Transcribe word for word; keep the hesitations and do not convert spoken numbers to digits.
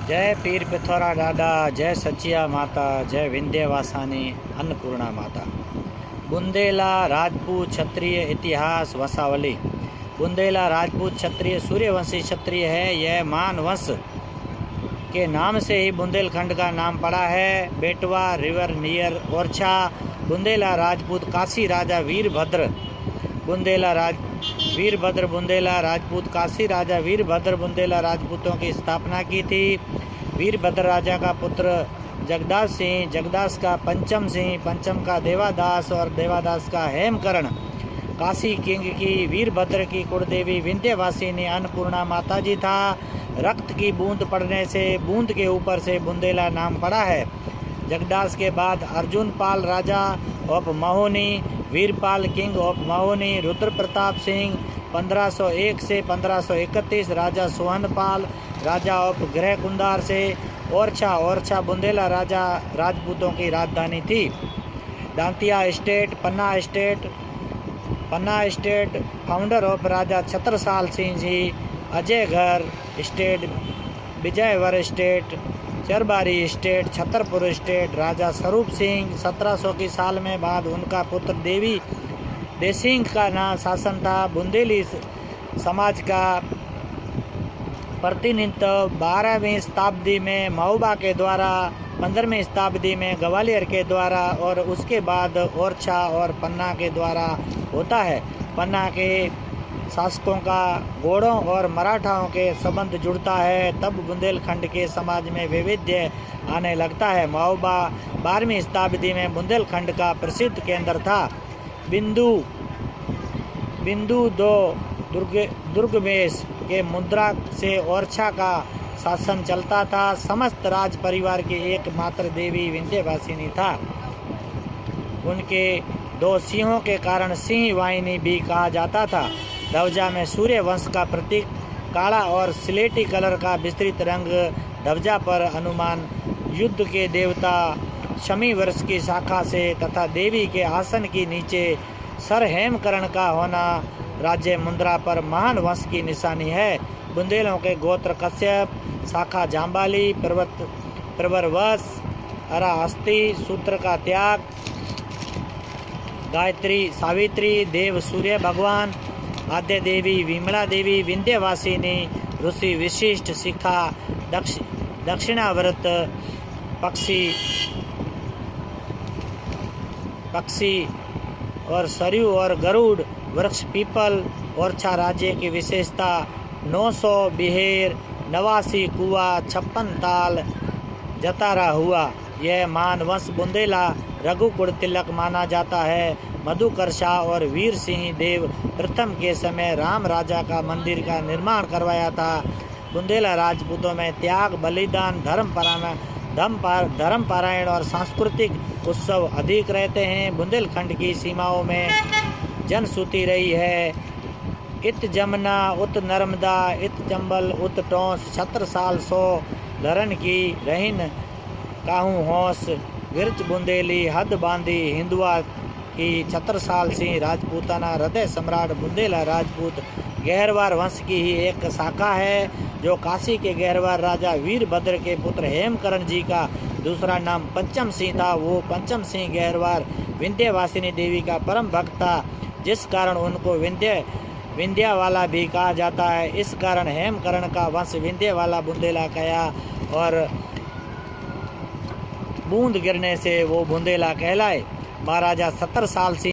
जय पीर पिथौरा ॾाॾा, जय सचिया माता, जय विंध्यवासानी अन्नपूर्णा माता। बुंदेला राजपूत क्षत्रिय इतिहास वंशावली। बुंदेला राजपूत क्षत्रिय सूर्यवंशी क्षत्रिय है। यह मान वंश के नाम से ही बुंदेलखंड का नाम पड़ा है। Betwa river near Orchha. बुंदेला राजपूत काशी राजा वीरभद्र बुंदेला राज वीरभद्र बुंदेला राजपूत काशी राजा वीरभद्र बुंदेला राजपूतों की स्थापना की थी। वीरभद्र राजा का पुत्र जगदास सिंह, जगदास का पंचम सिंह, पंचम का देवादास और देवादास का हेमकरण। काशी किंग की वीरभद्र की कुलदेवी विंध्यवासिनी अन्नपूर्णा माता जी था। रक्त की बूंद पड़ने से बूंद के ऊपर से बुंदेला नाम पड़ा है। जगदास के बाद अर्जुन पाल राजा of Mahoni, Virpal king of Mahoni, Rudra Pratap Singh पंद्रह सौ एक से पंद्रह सौ इकतीस, राजा सोहनपाल राजा ऑफ ग्रह कुंदार से ओरछा ओरछा बुंदेला राजा राजपूतों की राजधानी थी। दांतिया state, Panna state Panna state founder of राजा Chhatrasal Singh ji, Ajaygarh state, Vijayvar state, Charbari state, Chhatarpur state, राजा स्वरूप सिंह सत्रह सौ की साल में बाद उनका पुत्र देवी देसिंह का नाम शासन था। बुंदेली समाज का प्रतिनिधित्व बारहवीं शताब्दी में महोबा के द्वारा, पंद्रहवीं शताब्दी में ग्वालियर के द्वारा और उसके बाद ओरछा और पन्ना के द्वारा होता है। पन्ना के शासकों का गोड़ों और मराठाओं के संबंध जुड़ता है, तब बुंदेलखंड के समाज में वैविध्य आने लगता है। महोबा बारहवीं शताब्दी में बुंदेलखंड का प्रसिद्ध केंद्र था। बिंदु बिंदु दो दुर्ग दुर्गमेश के मुद्रा से ओरछा का शासन चलता था। समस्त राज परिवार की एकमात्र देवी विंध्यवासिनी था। उनके दो सिंहों के कारण सिंह वाहिनी भी कहा जाता था। ध्वजा में सूर्य वंश का प्रतीक काला और स्लेटी कलर का विस्तृत रंग, ध्वजा पर हनुमान, युद्ध के देवता, शमी वर्ष की शाखा से तथा देवी के आसन के नीचे सर हेमकरण का होना राज्य मुंद्रा पर महान वंश की निशानी है। बुंदेलों के गोत्र कश्यप, शाखा जाम्बाली, पर्वत प्रवरवश, अराहस्ती, सूत्र का त्याग, गायत्री सावित्री, देव सूर्य भगवान, आद्य देवी विमला देवी, विंध्यवासिनी, ऋषि विशिष्ट, शिखा, दक्ष दक्षिणाव्रत, पक्षी पक्षी और सरयू और गरुड़, वृक्ष पीपल। ओरछा राज्य की विशेषता नौ सौ बिहेर, नवासी कुआ, छप्पन ताल, जतारा हुआ। यह मान वंश बुंदेला रघुकुल तिलक माना जाता है। मधुकरशाह और वीर सिंह देव प्रथम के समय राम राजा का मंदिर का निर्माण करवाया था। बुंदेला राजपूतों में त्याग, बलिदान, धर्म परायण धर्म धर्म पारायण और सांस्कृतिक उत्सव अधिक रहते हैं। बुंदेलखंड की सीमाओं में जनश्रुति रही है, इत जमुना, उत नर्मदा, इत चंबल, उत टोंस, छत्रसाल सो लरन की रहीन काहू होस, विरच बुंदेली, हद बांधी हिंदुआ की, छत्रसाल सिंह राजपूताना हृदय सम्राट। बुंदेला राजपूत गहरवार वंश की ही एक शाखा है, जो काशी के गहरवार राजा वीरभद्र के पुत्र हेमकरण जी का दूसरा नाम पंचम सिंह था। वो पंचम सिंह गहरवार विंध्यवासिनी देवी का परम भक्त था, जिस कारण उनको विंध्य विंध्यावाला भी कहा जाता है। इस कारण हेमकरण का वंश विंध्यवाला बुंदेला कहा और बूंद गिरने से वो बुंदेला कहलाए। महाराजा सत्तर साल सिंह